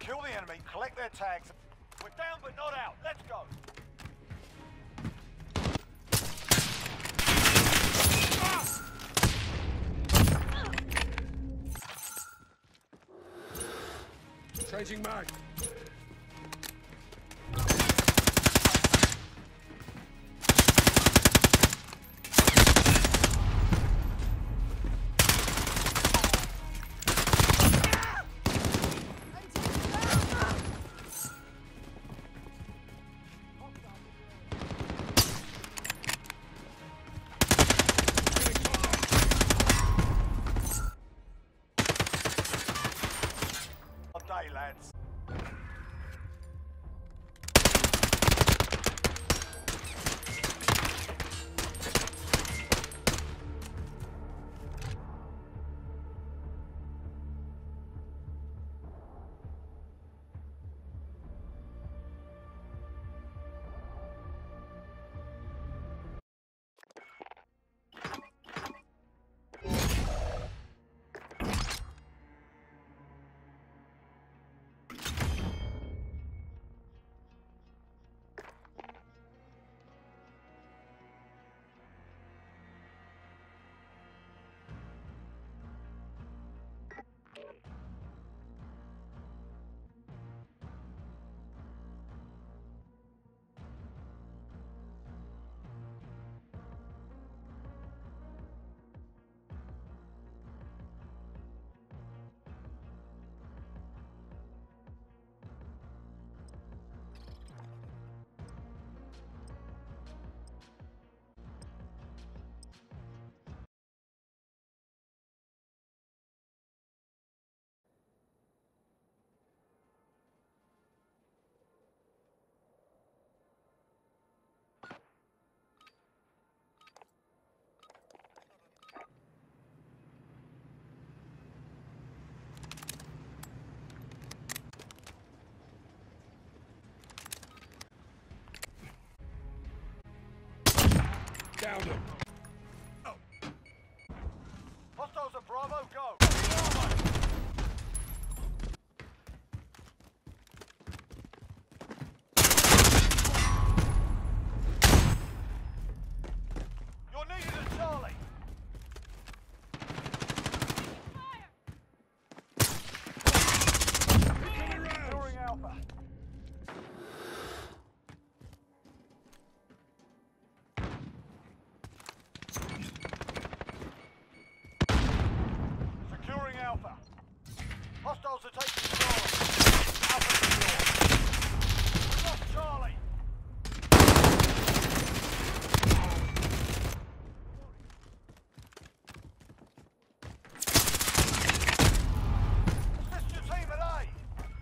Kill the enemy, collect their tags. We're down but not out. Let's go. Changing mag. Day, lads. Down him. Oh. Hostiles at Bravo, go! You're needed at Charlie. Securing Alpha. Securing Alpha. Hostiles are taking control. Alpha secure. We lost Charlie. Assist your team at A.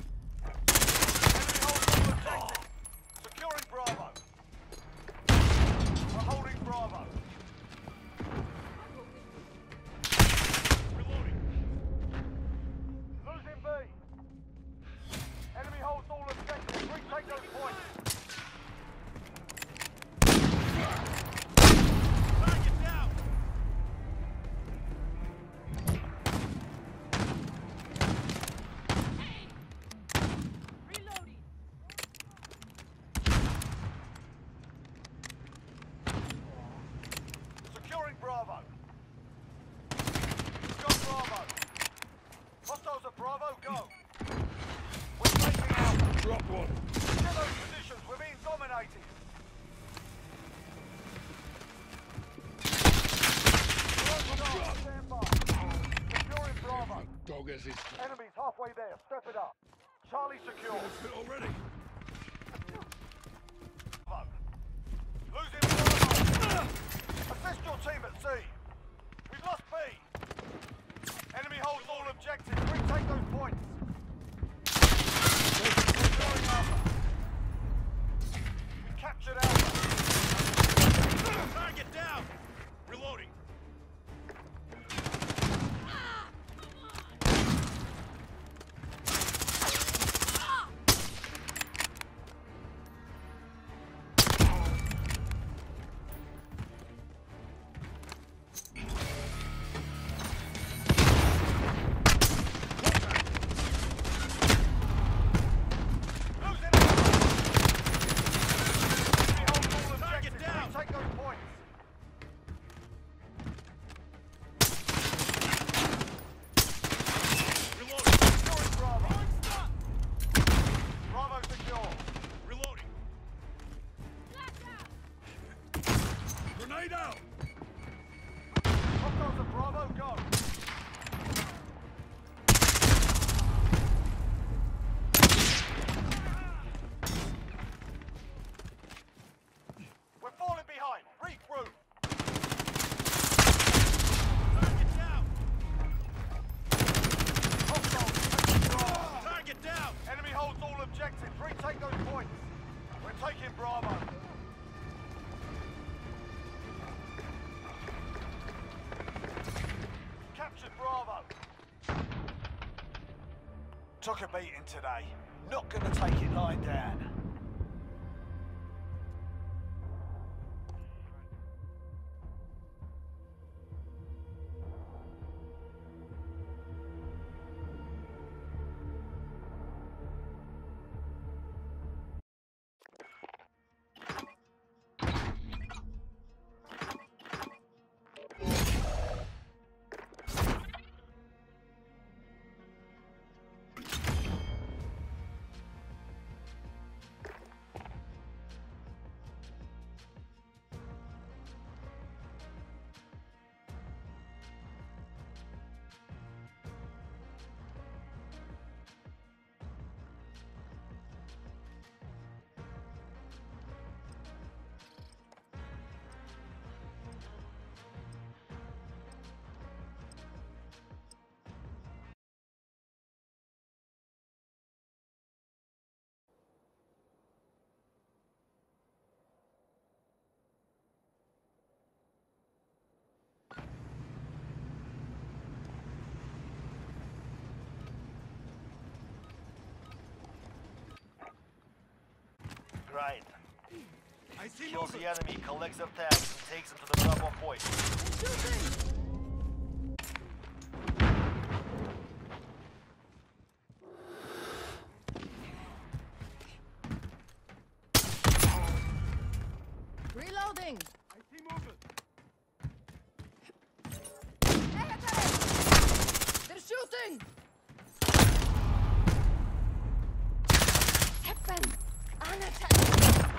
Enemy holds all objectives. Securing Bravo. We're holding Bravo. Losing B. Enemy holds all objectives. Retake those points. Target down. Reloading. Securing Bravo. Got Bravo. Hostiles at Bravo, go. We're taking Alpha. Drop one. Get those positions, we're being dominated. Stand by. Securing Bravo. Dog as his Enemies halfway there, step it up. Charlie secure. fit already. Bravo. Losing Bravo. Assist your team at C. We've lost B. Enemy holds all objectives. Retake those points. Securing Alpha. We captured Alpha. Target down. Reloading. taking Bravo. Captured Bravo. Took a beating today. Not gonna take it lying down. Right. I see Kills the movement. enemy, collects their tags, and takes them to the drop-off point. Reloading! I see movement. They're shooting! Happen! An attack!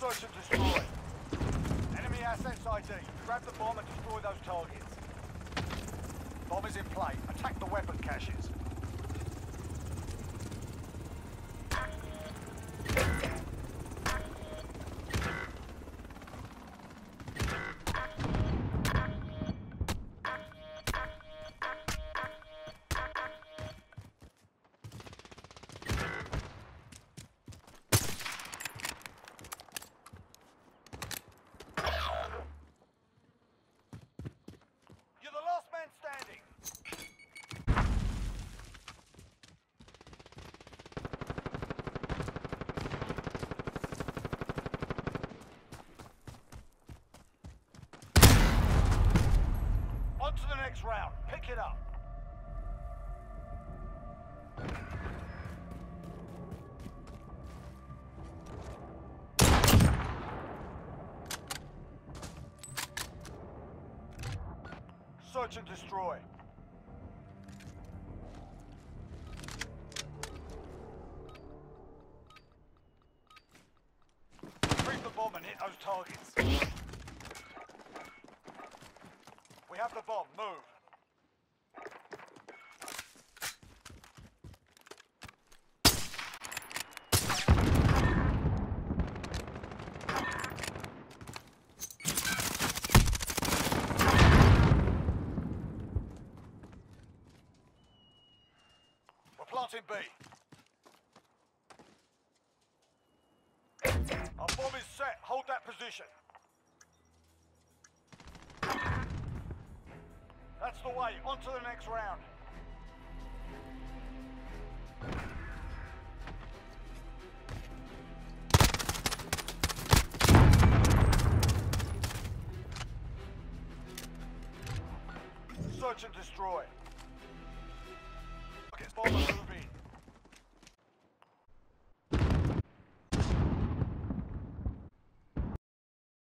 Search and destroy. Enemy assets ID. Grab the bomb and destroy those targets. Bomb is in play. Attack the weapon caches. You're the last man standing. On to the next round. Pick it up. Search and destroy. Retrieve the bomb and hit those targets. We have the bomb. Move. Planting B. Our bomb is set. Hold that position. That's the way. On to the next round. Search and destroy.